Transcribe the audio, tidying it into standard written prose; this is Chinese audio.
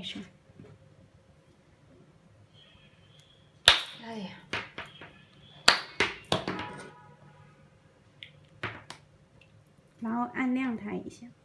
上。哎呀，然后按亮它一下。